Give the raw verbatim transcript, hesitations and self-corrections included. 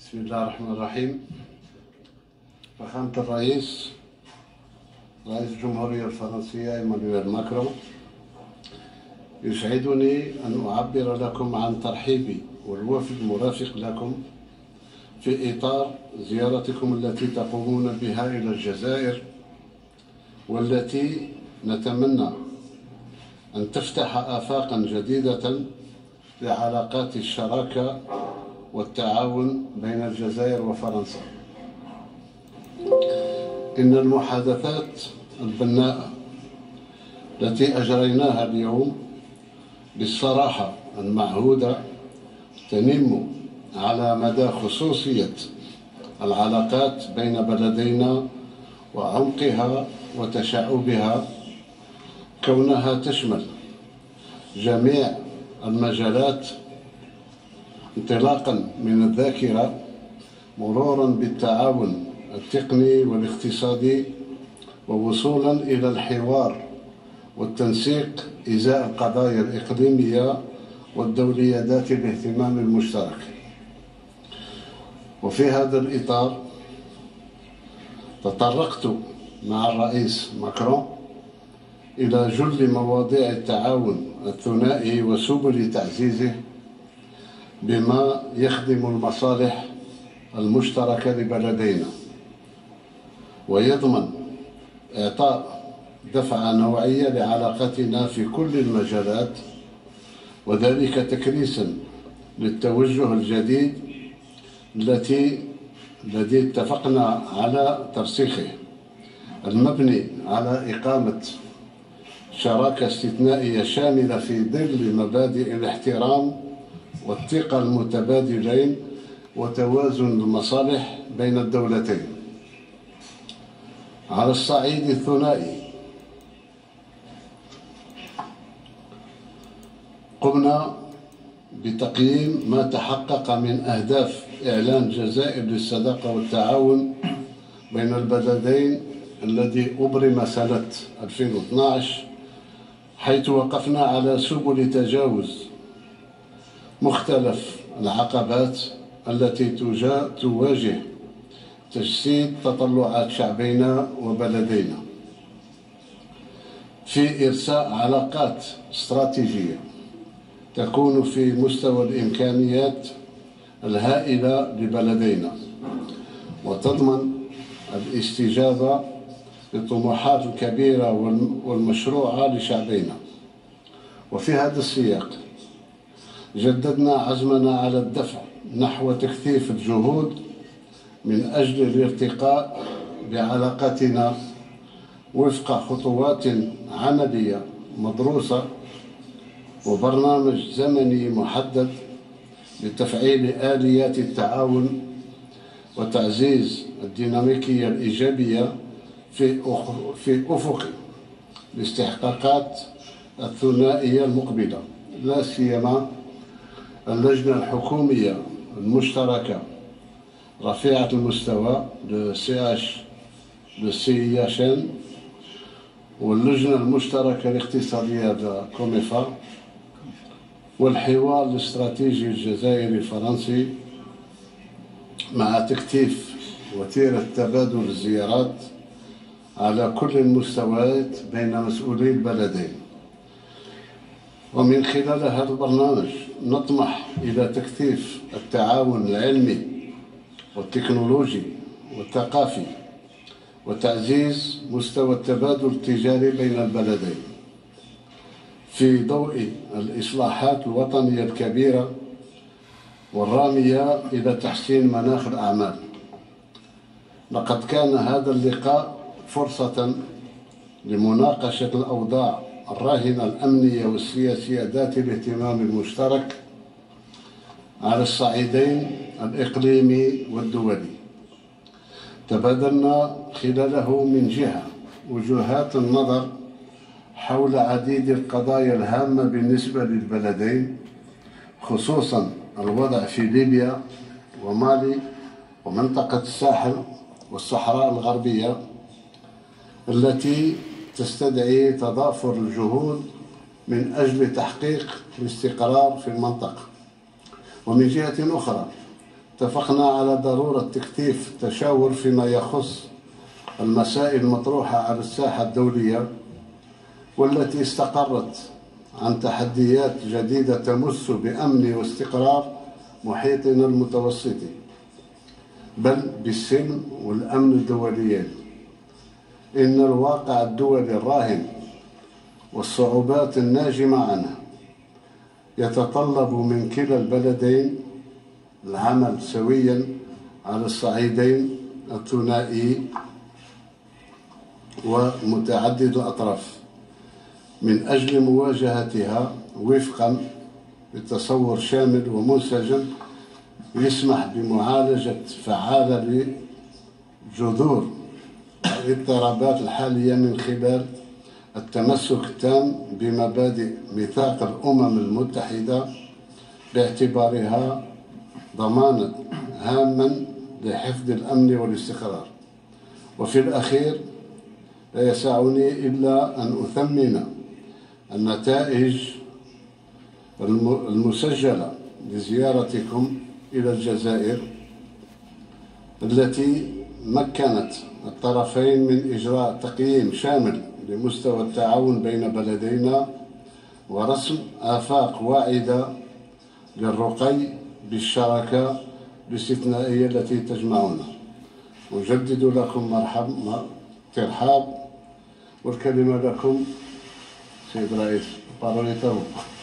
بسم الله الرحمن الرحيم. فخامة الرئيس رئيس الجمهورية الفرنسية إيمانويل ماكرون، يسعدني أن أعبر لكم عن ترحيبي والوفد المرافق لكم في إطار زيارتكم التي تقومون بها إلى الجزائر، والتي نتمنى أن تفتح آفاقا جديدة لعلاقات الشراكة والتعاون بين الجزائر وفرنسا. إن المحادثات البناءة التي أجريناها اليوم بالصراحة المعهودة تنم على مدى خصوصية العلاقات بين بلدينا وعمقها وتشعبها، كونها تشمل جميع المجالات انطلاقا من الذاكرة مرورا بالتعاون التقني والاقتصادي، ووصولا إلى الحوار والتنسيق إزاء القضايا الإقليمية والدولية ذات الاهتمام المشترك. وفي هذا الإطار تطرقت مع الرئيس ماكرون إلى جل مواضيع التعاون الثنائي وسبل تعزيزه بما يخدم المصالح المشتركة لبلدينا، ويضمن إعطاء دفعة نوعية لعلاقتنا في كل المجالات، وذلك تكريسا للتوجه الجديد التي الذي اتفقنا على ترسيخه، المبني على إقامة شراكة استثنائية شاملة في ظل مبادئ الاحترام والثقة المتبادلين وتوازن المصالح بين الدولتين. على الصعيد الثنائي قمنا بتقييم ما تحقق من أهداف إعلان الجزائر للصداقة والتعاون بين البلدين الذي أبرم سنة ألفين واثني عشر، حيث وقفنا على سبل تجاوز مختلف العقبات التي تواجه تجسيد تطلعات شعبنا وبلدينا في إرساء علاقات استراتيجية تكون في مستوى الإمكانيات الهائلة لبلدينا، وتضمن الاستجابة للطموحات الكبيرة والمشروعة لشعبنا. وفي هذا السياق جددنا عزمنا على الدفع نحو تكثيف الجهود من أجل الارتقاء بعلاقاتنا وفق خطوات عملية مدروسة وبرنامج زمني محدد لتفعيل آليات التعاون وتعزيز الديناميكية الإيجابية في في أفق الاستحقاقات الثنائية المقبلة، لا سيما اللجنة الحكومية المشتركة رفيعة المستوى لسي اش لسي اش ان واللجنة المشتركة الاقتصادية كوميفا، والحوار الاستراتيجي الجزائري الفرنسي، مع تكثيف وتيرة تبادل الزيارات على كل المستويات بين مسؤولي البلدين. ومن خلال هذا البرنامج نطمح إلى تكثيف التعاون العلمي والتكنولوجي والثقافي وتعزيز مستوى التبادل التجاري بين البلدين في ضوء الإصلاحات الوطنية الكبيرة والرامية إلى تحسين مناخ الأعمال. لقد كان هذا اللقاء فرصة لمناقشة الأوضاع الراهنة الأمنية والسياسية ذات الاهتمام المشترك على الصعيدين الإقليمي والدولي. تبادلنا خلاله من جهة وجهات النظر حول عديد القضايا الهامة بالنسبة للبلدين، خصوصا الوضع في ليبيا ومالي ومنطقة الساحل والصحراء الغربية، التي تستدعي تضافر الجهود من أجل تحقيق الاستقرار في المنطقة. ومن جهة أخرى اتفقنا على ضرورة تكثيف التشاور فيما يخص المسائل المطروحة على الساحة الدولية، والتي استقرت عن تحديات جديدة تمس بأمن واستقرار محيطنا المتوسطي، بل بالسلم والأمن الدوليين. إن الواقع الدولي الراهن والصعوبات الناجمة عنه يتطلب من كلا البلدين العمل سويا على الصعيدين الثنائي ومتعدد الأطراف من أجل مواجهتها وفقا بتصور شامل ومنسجم يسمح بمعالجة فعالة لجذور الاضطرابات الحالية من خلال التمسك التام بمبادئ ميثاق الأمم المتحدة باعتبارها ضمانا هاما لحفظ الأمن والاستقرار. وفي الأخير لا يسعني إلا أن أثمن النتائج المسجلة لزيارتكم إلى الجزائر، التي مكنت الطرفين من إجراء تقييم شامل لمستوى التعاون بين بلدينا ورسم آفاق واعدة للرقي بالشراكة الاستثنائية التي تجمعنا. أجدد لكم مرحب ترحاب، والكلمة لكم سيد رئيس باروليتو.